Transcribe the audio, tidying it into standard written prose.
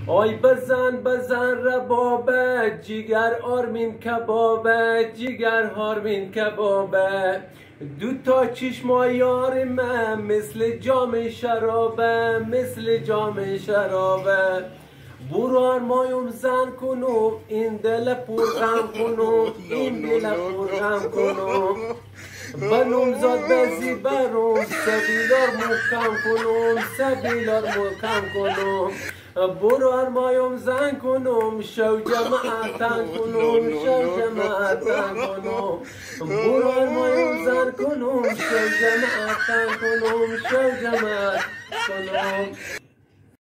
آی بزن بزن ربابه، جیگر آرمین کبابه، جیگر آرمین کبابه. دو تا چشما یار من مثل جام شرابه، مثل جام شرابه. برو آرمایم زن کنم این دل پر غم کنم، این دل پر غم کنم. بنوم زاد بزی برم سبیلار محکم کنم، سبیلار محکم کنم. برو آرمایم زن کنم شو جماعتن کنم، شو جماعتن کنم. برو آرمایم زن کنم شو جماعتن کنم، شو جماعت کنم.